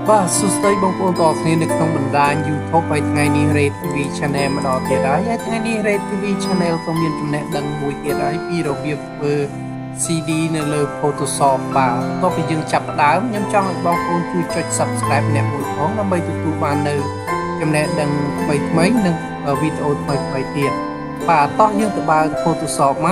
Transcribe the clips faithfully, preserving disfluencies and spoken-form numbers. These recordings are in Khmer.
បាទសួស្តីបងប្អូនទាំងអស់គ្នានៅក្នុងបណ្ដាញ YouTube ហើយថ្ងៃនេះ Red ที วี Channel ម្ដងទៀតហើយហើយថ្ងៃនេះ Red ที วี Channel ក៏មានចំណេះដឹងមួយទៀតហើយពីរបៀបធ្វើ ซี ดี នៅលើ Photoshop បាទបន្ទាប់ពីយើងចាប់ផ្ដើមខ្ញុំចង់ឲ្យបងប្អូនជួយចុច Subscribe ម្នាក់មួយផងដើម្បីទទួលបាននៅចំណេះដឹងថ្មីៗនិងវីដេអូថ្មីៗទៀតបាទតោះយើងទៅបើក Photoshop មក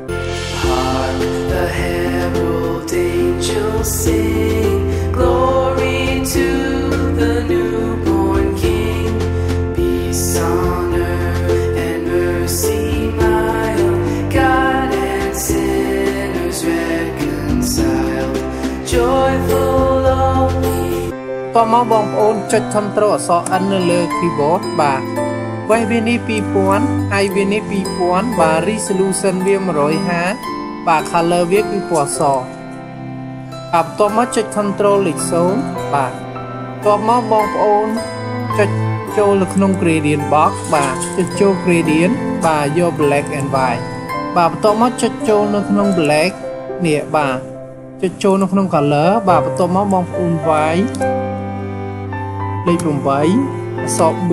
The herald angels sing glory to the newborn King. Peace on earth and mercy mild, God and sinners reconciled. Joyful only. តោះមកបងប្អូនចុច Control អក្សរ N នៅលើ keyboard បាទវាយវានេះ two thousand ហើយវានេះ two thousand បាទ resolution វា one fiftyបាទ color វាគឺពណ៌សបាទបន្ទាប់មកចុច Control លេខ0បាទបន្ទាប់មកបងប្អូនចុចចូលនៅក្នុង gradient box បាទចុចចូល gradient បាទយក black and white បាទបន្ទាប់មកចុចចូលនៅក្នុង black នេះបាទចុចចូលនៅក្នុង color បាទបន្ទាប់មកបងប្អូនវាយលេខeightអក្សរ B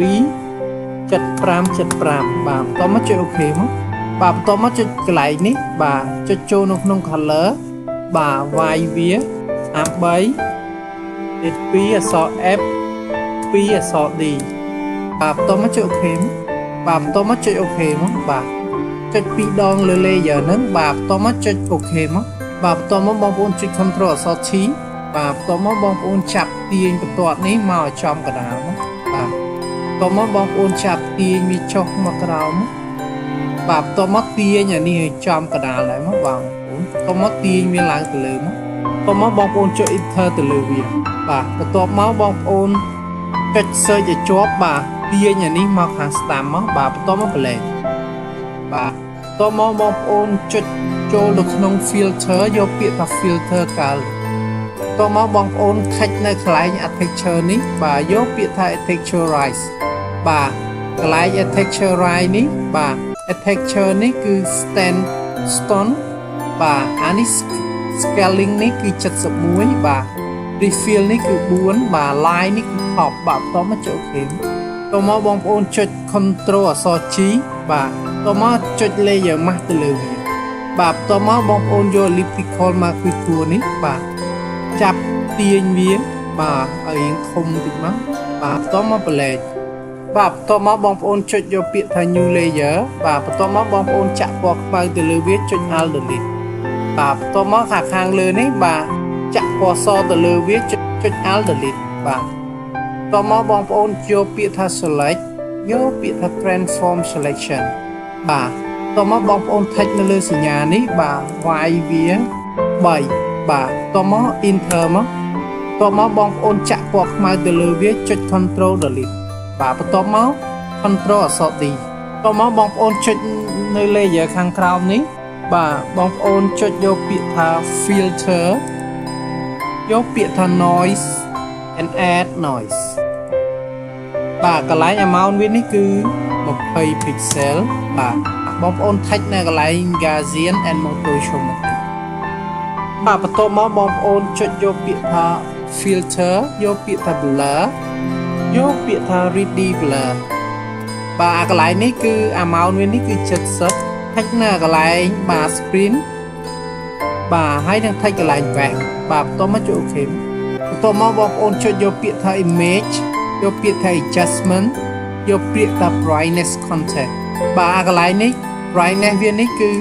75 75បាទបន្ទាប់មកចុច OK មកបាទបន្ទាប់មកចុចកន្លែងនេះបាទចុចចូលនៅក្នុង color បាទវាយវាអាប់3លេខ2អក្សរ F 2អក្សរ D បាទបន្ទាប់មកចុច OK បាទបន្ទាប់មកចុច OK មកបាទចុចពីរដងលើ layer ហ្នឹងបាទបន្ទាប់មកចុច OK មកបាទបន្ទាប់មកបងប្អូនចុច Control អក្សរ T បាទបន្ទាប់មកបងប្អូនចាប់ទាញបន្ទាត់នេះមកឲ្យចំកណ្ដាលមកបាទបន្ទាប់មកបងប្អូនចាប់ទាញវាចុះមកក្រោមបាទបន្ទាប់មកទាញអានេះឲ្យចំកណ្ដាលដែរមកបងប្អូនបន្ទាប់មកទាញវាឡើងទៅលើមកបន្ទាប់មកបងប្អូនចុច Enter ទៅលើវាបាទបន្ទាប់មកបងប្អូនចុច Search ឲ្យជាប់បាទទាញអានេះមកខាងស្ដាំមកបាទបន្ទាប់មក Blend បាទបន្ទាប់មកបងប្អូនចុចចូលទៅក្នុង Filter យកពាក្យថា Filter Color បន្ទាប់មកបងប្អូនខិចនៅកន្លែង Texture នេះបាទយកពាក្យថា Texturize បាទកន្លែង Texturize នេះបាទ texture នេះគឺ stand stone បាទអានេះ scaling នេះគឺseventy-oneបាទ refill នេះគឺfourបាទ line នេះគឺ top បាទបន្តមកចុច OK តមកបងប្អូនចុច Control អក្សរ G បាទតមកចុច layer mask ទៅលើវាបាទបន្តមកបងប្អូនយក elliptical marquee tool នេះបាទចាប់ទាញវាបាទឲ្យរៀងធំតិចមកបាទបន្តមក blendបាទបន្ទាប់មកបងប្អូនចុចយកពាក្យថា new layer បាទបន្ទាប់មកបងប្អូនចាក់ពណ៌ខ្មៅទៅលើវាចុច alt delete បាទបន្ទាប់មកខាងខាងលើនេះបាទចាក់ពណ៌សទៅលើវាចុចចុច alt delete បាទបន្ទាប់មកបងប្អូនយកពាក្យថា select យកពាក្យថា transform selection បាទបន្ទាប់មកបងប្អូន touch នៅលើសញ្ញានេះបាទវាយវាthreeបាទបន្ទាប់មក enter មកបន្ទាប់មកបងប្អូនចាក់ពណ៌ខ្មៅទៅលើវាចុច control deleteបាទបន្ទាប់មក Control អក្សរ D បន្ទាប់មកបងប្អូនចុចនៅ layer ខាងក្រោមនេះបាទបងប្អូនចុចយកពាក្យថា filter យកពាក្យថា noise and add noise បាទកន្លែង amount វានេះគឺtwenty pixel បាទបងប្អូន touch នៅកន្លែង Gaussian and motion បាទបន្ទាប់មកបងប្អូនចុចយកពាក្យថា filter យកពាក្យថា blurយកពាក្យថា ready blur បាទកន្លែងនេះគឺ amount វានេះគឺseventyថិចនៅកន្លែងបាទ screen បាទហើយនឹងថិចកន្លែង back បាទបន្ទាប់មកចុច OK បន្ទាប់មកបងប្អូនចុចយកពាក្យថា image យកពាក្យថា adjustment យកពាក្យថា brightness content បាទកន្លែងនេះ brightness វានេះគឺ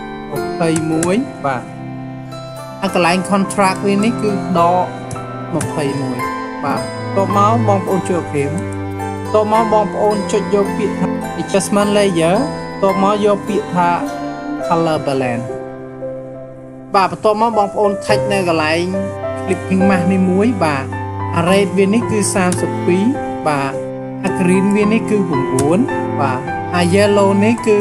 twenty-oneបាទហើយកន្លែង contrast វានេះគឺដកtwenty-oneបាទតមកបងប្អូនចុច OK តមកបងប្អូនចុចយកពាក្យថា adjustment layer តមកយកពាក្យថា color balance បាទបន្ទាប់មកបងប្អូន touch នៅកន្លែង clipping mask នេះមួយបាទ red វានេះគឺthirty-twoបាទហើយ green វានេះគឺnineបាទហើយ yellow នេះគឺ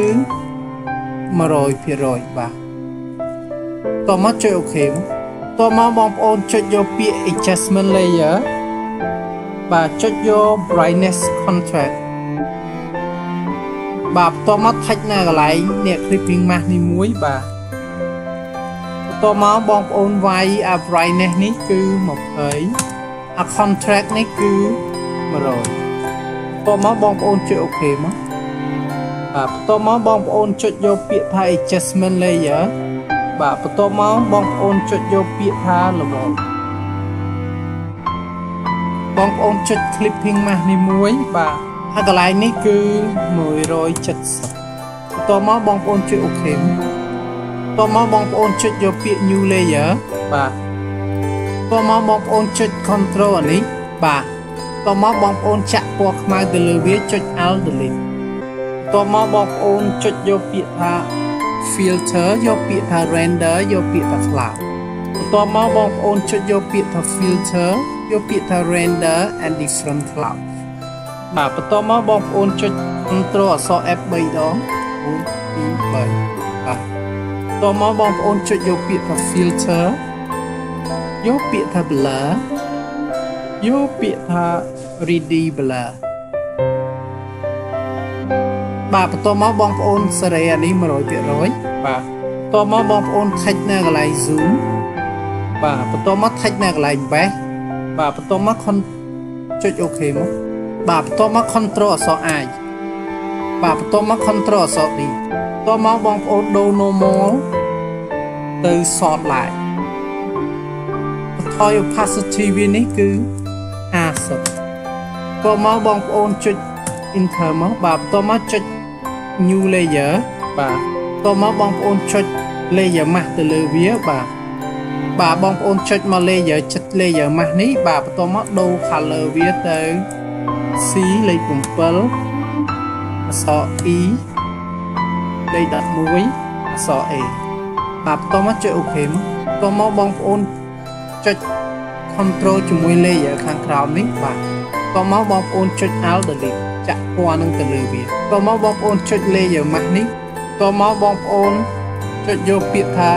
one hundred percent បាទតមកចុច OK តមកបងប្អូនចុចយកពាក្យ adjustment layer បាទចុចយក brightness contrast បាទបន្ទាប់មក touch នៅកន្លែងនេះ clipping mask នេះមួយបាទបន្ទាប់មកបងប្អូនវាយ brightness នេះគឺtwenty a contract នេះគឺone hundredតមកបងប្អូនចុចអូខេមកបាទបន្ទាប់មកបងប្អូនចុចយកពាក្យថា adjustment layer បាទបន្ទាប់មកបងប្អូនចុចយកពាក្យថា level បងប្អូនចុច clipping mask នេះមួយបាទហើយកន្លែងនេះគឺone hundred seventyបន្ទាប់មកបងប្អូនចុចអូខេបន្ទាប់មកបងប្អូនចុចយកពាក្យ new layer បាទបន្ទាប់មកបងប្អូនចុច control អានេះបាទបន្ទាប់មកបងប្អូនចាក់ពណ៌ខ្មៅទៅលើវាចុច alt delete បន្ទាប់មកបងប្អូនចុចយកពាក្យថា filter យកពាក្យថា render យកពាក្យថា cloud បន្ទាប់មកបងប្អូនចុចយកពាក្យថា filter យកពាក្យថា render and different cloud បាទបន្ទាប់មកបងប្អូនចុច control អក្សរ F 3ដងone two threeបាទបន្ទាប់មកបងប្អូនចុចយកពាក្យថា filter យកពាក្យថា blur យកពាក្យថា ready blur បាទបន្ទាប់មកបងប្អូនសេរីអានេះone hundred percent បាទបន្ទាប់មកបងប្អូន touch នៅកន្លែង zoom បាទបន្ទាប់មក touch នៅកន្លែង back បាទបន្ទាប់មកចុចអូខេមកបាទបន្ទាប់មក control អក្សរ I បាទបន្ទាប់មក control អក្សរ D បន្ទាប់មកបងប្អូនដូរ normal ទៅ soft light បន្ថយ opacity វានេះគឺfifty បន្ទាប់មកបងប្អូនចុច enter មកបាទបន្ទាប់មកចុច new layer បាទបន្ទាប់មកបងប្អូនចុច layer mask ទៅលើវាបាទបាទបងប្អូនចុចមក layer ចិត្ត layer mask នេះបាទបន្ទាប់មកដូរ color វាទៅ C លេខsevenអក្សរ E លេខelevenអក្សរ A បាទបន្ទាប់មកចុច OK មកបន្ទាប់មកបងប្អូនចុច control ជាមួយ layer ខាងក្រោមនេះបាទបន្ទាប់មកបងប្អូនចុច alt delete ចាក់ពណ៌នឹងទៅលើវាបន្ទាប់មកបងប្អូនចុច layer mask នេះបន្ទាប់មកបងប្អូនចុចយកពាក្យថា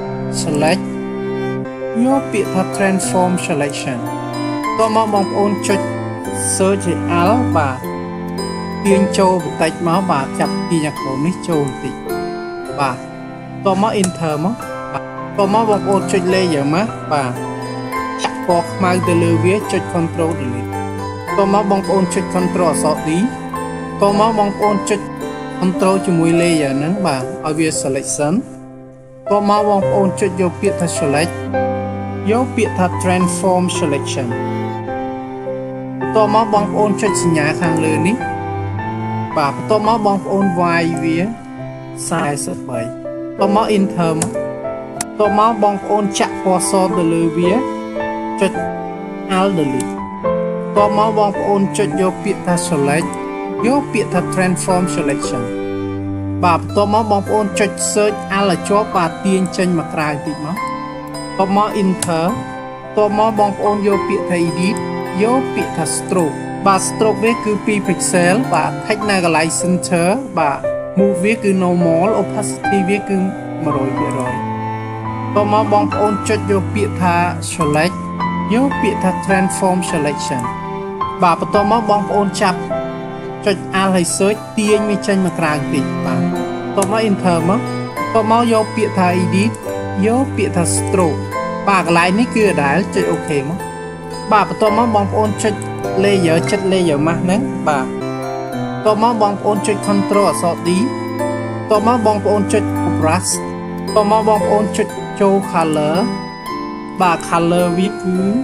select យកពាក្យថា transform selection បន្ទាប់មកបងប្អូនចុច search alt បាទទាញចូលបន្តិចមកបាទចាប់ទាញអាក្រូននេះចូលបន្តិចបាទបន្ទាប់មក enter មកបាទបន្ទាប់មកបងប្អូនចុច layer mask បាទចាក់ពណ៌ខ្មៅទៅលើវាចុច control delete បន្ទាប់មកបងប្អូនចុច control អក្សរ D បន្ទាប់មកបងប្អូនចុច control ជាមួយ layer ហ្នឹងបាទឲ្យវា selection បន្ទាប់មកបងប្អូនចុចយកពាក្យថា select យកពាក្យថា transform selection បន្ទាប់មកបងប្អូនចុចសញ្ញាខាងលើនេះបាទបន្ទាប់មកបងប្អូនវាយវាforty-threeបន្ទាប់មក enter មកបន្ទាប់មកបងប្អូនចាក់ពណ៌សទៅលើវាចុច alt delete បន្ទាប់មកបងប្អូនចុចយកពាក្យថា select យកពាក្យថា transform selection បាទបន្ទាប់មកបងប្អូនចុច search alt ឲ្យជាប់បាទទាញចេញមកក្រៅតិចមកបន្ទាប់មក enter បន្ទាប់មកបងប្អូនយកពាក្យថា edit យកពាក្យថា stroke បាទ stroke វាគឺtwo pixel បាទ touch នៅកន្លែង center បាទ move វាគឺ normal opacity វាគឺone hundred percent បន្ទាប់មកបងប្អូនចុចយកពាក្យថា select យកពាក្យថា transform selection បាទបន្ទាប់មកបងប្អូនចាប់ចុច alt ហើយ search ទាញវាចេញមកក្រៅតិចបាទបន្ទាប់មក enter មកបន្ទាប់មកយកពាក្យថា edit យកពាក្យថា stroke បាទកន្លែងនេះគឺដដែលចុច OK មកបាទបន្ទាប់មកបងប្អូនចុច layer ចិត្ត layer mask ហ្នឹងបាទបន្ទាប់មកបងប្អូនចុច control អក្សរ D បន្ទាប់មកបងប្អូនចុច brush បន្ទាប់មកបងប្អូនចុចចូល color បាទ color វាគឺ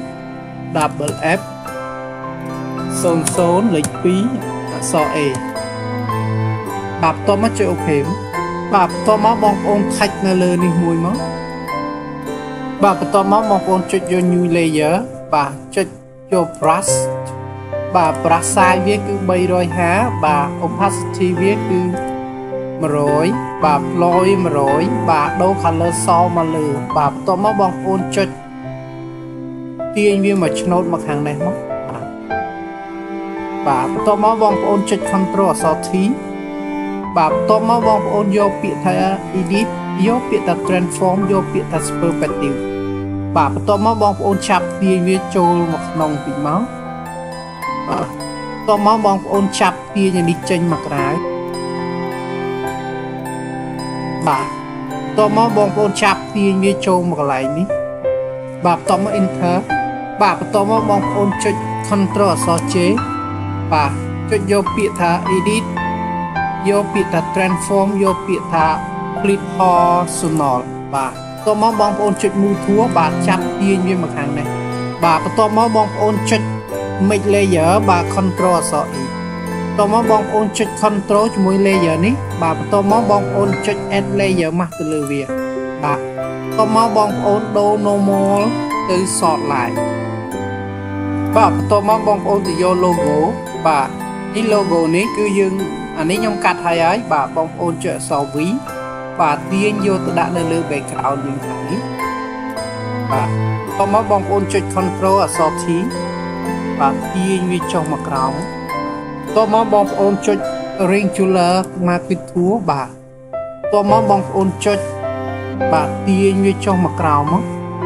double F zero zeroលេខtwoអក្សរ A បាទបន្ទាប់មកចុច OK បាទបន្ទាប់មកបងប្អូន touch នៅលើនេះមួយមកបាទបន្ទាប់មកបងប្អូនចុចយក new layer បាទចុចយក brush បាទ brush size វាគឺthree fiftyបាទ opacity វាគឺone hundredបាទ ploy one hundredបាទដូរ color សមកលើបាទបន្ទាប់មកបងប្អូនចុចទាញវាមកឆ្នោតមកខាងនេះមកបាទបន្ទាប់មកបងប្អូនចុច control អក្សរ T បាទបន្ទាប់មកបងប្អូនយកពាក្យថា edit យកពាក្យថា transform យកពាក្យថា perspective បាទបន្ទាប់មកបងប្អូនចាប់ទាញវាចូលមកក្នុងតិចមកបាទបន្ទាប់មកបងប្អូនចាប់ទាញនេះចេញមកក្រៅបាទបន្ទាប់មកបងប្អូនចាប់ទាញវាចូលមកកន្លែងនេះបាទបន្ទាប់មក enter បាទបន្តមកបងប្អូនចុច control អក្សរ J បាទចុចយកពាក្យថា edit យកពាក្យថា transform យកពាក្យថា clip horizontal បាទបន្តមកបងប្អូនចុច move tool បាទចាប់ទាញវាមកខាងនេះបាទបន្តមកបងប្អូនចុច make layer បាទ control អក្សរ E បន្តមកបងប្អូនចុច control ជាមួយ layer នេះបាទបន្តមកបងប្អូនចុច add layer មកទៅលើវាបាទបន្តមកបងប្អូនដូរ normal ទៅ short line បាទបន្តមកបងប្អូនទៅយក logo បាទនេះ logo នេះគឺយើងអានេះខ្ញុំកាត់ហើយហើយបាទបងប្អូនចុចអក្សរ V បាទទាញយកទៅដាក់នៅលើ background យើងខាងនេះបាទបន្តមកបងប្អូនចុច control អក្សរ T បាទទាញវាចុះមកក្រោមបន្តមកបងប្អូនចុច rectangular marquee tool បាទបន្តមកបងប្អូនចុចបាទទាញវាចុះមកក្រោមមក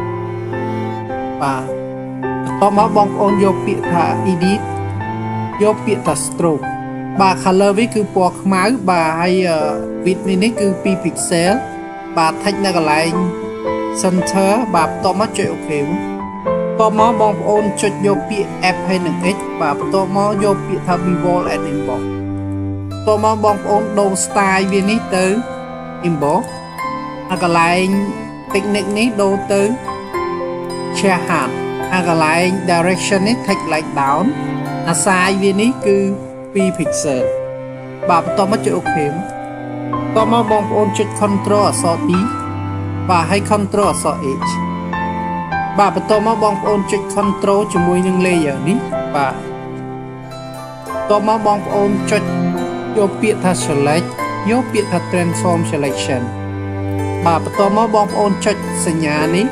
បាទបន្តមកបងប្អូនយកពាក្យថា edit យកពាក្យថា stroke បាទ color វាគឺពណ៌ខ្មៅបាទហើយ width នេះនេះគឺtwo ពិកសែលបាទ text នៅកន្លែង center បាទបន្តមកចុច OK បន្តមកបងប្អូនចុចយកពាក្យ F ហើយនិង X បាទបន្តមកយកពាក្យថា visual and inbox បន្តមកបងប្អូនដូរ style វានេះទៅ inbox ហើយកន្លែង technique នេះដូរទៅ share hand ហើយកន្លែង direction នេះ text like down អា size វានេះគឺtwo ពិកសែលបាទបន្តមកចុច OK បន្តមកបងប្អូនចុច control អក្សរ D បាទហើយ control អក្សរ H បាទបន្តមកបងប្អូនចុច control ជាមួយនឹង layer នេះបាទបន្តមកបងប្អូនចុចយកពាក្យថា select យកពាក្យថា transform selection បាទបន្តមកបងប្អូនចុចសញ្ញានេះ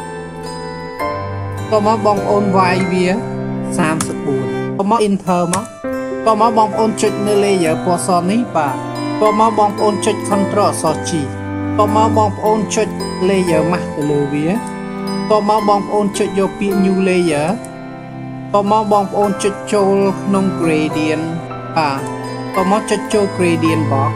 បន្តមកបងប្អូនវាយវាthirty-fourបន្តមក enter មកបន្តមកបងប្អូនចុចនៅ layer ពណ៌សនេះបាទបន្តមកបងប្អូនចុច control អក្សរ G បន្តមកបងប្អូនចុច layer មកទៅលើវាបន្តមកបងប្អូនចុចយកពាក្យ new layer បន្តមកបងប្អូនចុចចូលក្នុង gradient បាទបន្តមកចុចចូល gradient box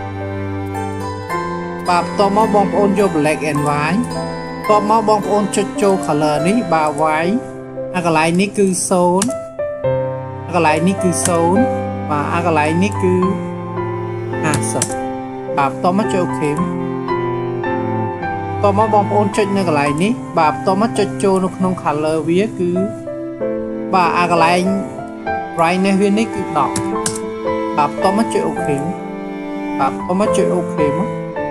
បាទបន្តមកបងប្អូនយក black and white បន្តមកបងប្អូនចុចចូល color នេះបាទ white អាកន្លែងនេះគឺzeroអាកន្លែងនេះគឺzeroបាទអាកន្លែងនេះគឺfiftyបាទបន្តមកចុច OK បន្តមកបងប្អូនចុចនៅកន្លែងនេះបាទបន្តមកចុចចូលនៅក្នុង color វាគឺបាទអាកន្លែង brightness វានេះគឺtenបាទបន្តមកចុច OK បាទបន្តមកចុច OK មក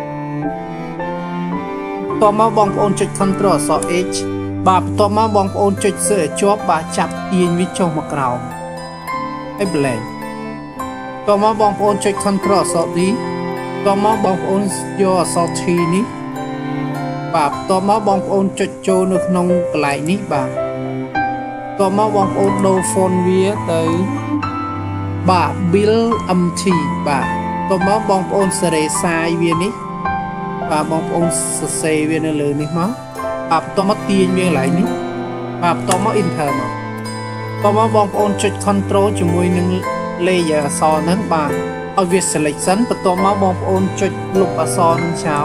បន្តមកបងប្អូនចុច control អក្សរ H បាទបន្តមកបងប្អូនចុច search ឲ្យជាប់បាទចាប់ទាញវាចុះមកក្រោមហើយ blank បន្តមកបងប្អូនចុច control អក្សរ D បន្តមកបងប្អូនយកអក្សរ T នេះបាទបន្តមកបងប្អូនចុចចូលនៅក្នុងកន្លែងនេះបាទបន្តមកបងប្អូនដូរ font វាទៅបាទ build เอ็ม ที បាទបន្តមកបងប្អូនសេរីសាយវានេះបាទបងប្អូនសរសេរវានៅលើនេះមកបាទបន្តមកទាញវាកន្លែងនេះបាទបន្តមក enter មកបន្តមកបងប្អូនចុច control ជាមួយនឹង layer អក្សរហ្នឹងបាទឲ្យវា selection បន្តមកបងប្អូនចុចលុបអក្សរនឹងចោល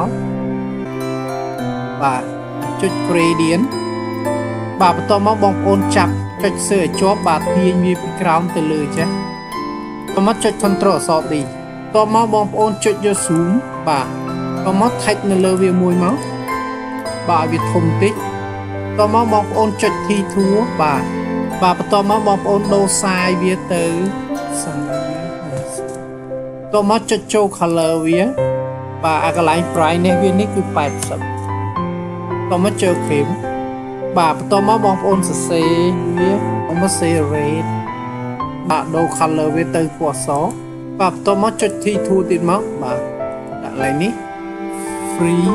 បាទចុច gradient បាទបន្តមកបងប្អូនចាប់ចុច search ឲ្យជាប់បាទទាញវាពីក្រោមទៅលើចេះបន្តមកចុច control អក្សរ D បន្តមកបងប្អូនចុចយក zoom បាទបន្តមក text នៅលើវាមួយមកបាទឲ្យវាធំតិចបន្តមកបងប្អូនចុច T tool បាទបាទបន្តមកបងប្អូនដូរ size វាទៅបន្តមកចុចចូល color វាបាទអាកន្លែង brightness វានេះគឺeightyបន្តមកចុច OK បាទបន្តមកបងប្អូនសរសេរវាបន្តមកសេរ red បាទដូរ color វាទៅពណ៌សបាទបន្តមកចុច T tool ទៀតមកបាទដាក់កន្លែងនេះ free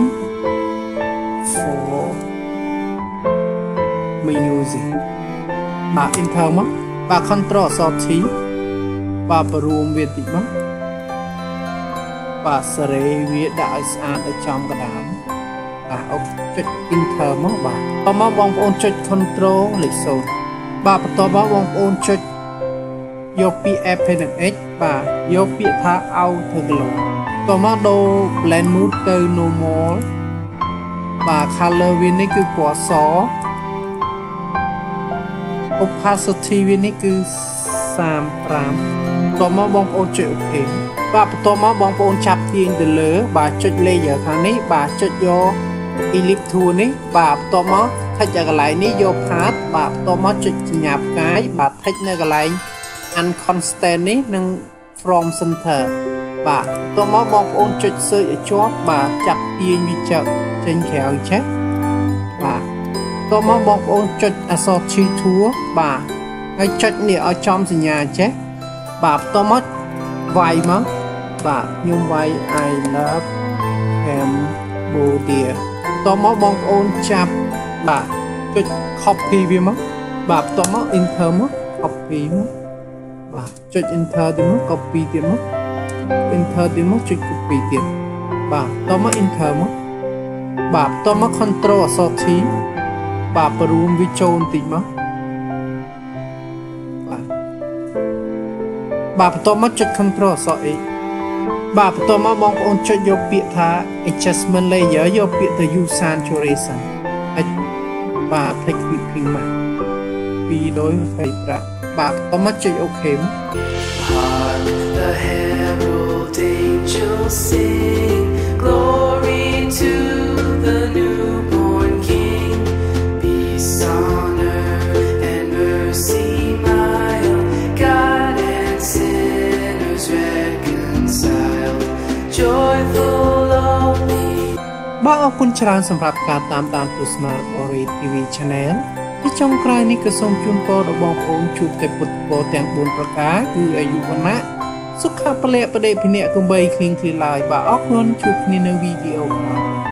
for music បាទ enter មកបាទ control អក្សរ T បាទបរួមវាតិចមកបាទសេរីវាដាក់ឲ្យស្អាតឲ្យចំកណ្ដាលបាទអូចុច enter មកបាទបន្តមកបងប្អូនចុច control លេខzeroបាទបន្តមកបងប្អូនចុចយកពាក្យ F ហើយនិង X បាទយកពាក្យថា outer glow បន្តមកដូរ blend mode ទៅ normal បាទ color វានេះគឺពណ៌ស opacity វានេះគឺសាមប្រាំតមកបងប្អូនចុចអូខេបាទបន្ទាប់មកបងប្អូនចាប់ទាញទៅលើបាទចុច layer ខាងនេះបាទចុចយក ellipse tool នេះបាទបន្ទាប់មកថិចឲ្យកន្លែងនេះយក path បាទបន្ទាប់មកចុចសញ្ញាផ្កាយបាទថិចនៅកន្លែង unconstant នេះនិង from center បាទបន្ទាប់មកបងប្អូនចុច search ឲ្យជាប់បាទចាប់ទាញវាចុចចេញក្រៅចេះបាទបន្ទាប់មកបងប្អូនចុចអក្សរ T tool បាទហើយចុចនេះឲ្យចំសញ្ញាចេះបាទបន្ទាប់មកវាយមកបាទខ្ញុំវាយ I love Cambodia បន្ទាប់មកបងប្អូនចាប់បាទចុច copy វាមកបាទបន្ទាប់មក enter មក copy មកបាទចុច enter ទៀតមក copy ទៀតមក enter ទៀតមកចុច copy ទៀតបាទបន្ទាប់មក enter មកបាទបន្ទាប់មក control អក្សរ T បាទបរួមវាចូលបន្តិចមកបាទបាទបន្ទាប់មកចុច control អក្សរ A បាទបន្ទាប់មកបងប្អូនចុចយកពាក្យថា adjustment layer យកពាក្យទៅ use saturation ហើយបាទ take clipping មកពីរដោយยี่สิบប្រាក់បាទបន្ទាប់មកចុច OK មក Hark the herald angels sing, glory to the newborn King. Peace on earth and mercy mild, God and sinners reconciled. Joyful only. បាទអរគុណច្រើនសម្រាប់ការតាមដានទស្សនា Adobe ที วี Channel ទីចុងក្រោយនេះក៏សូមជូនពរដល់បងប្អូនជួបតែពុទ្ធពរទាំងបួនប្រការគឺអាយុវណ្ណៈសុខៈពលៈបដិភិនៈកុំបីឃ្លៀងឃ្លានឡើយបាទអរគុណជួបគ្នានៅវីដេអូក្រោយ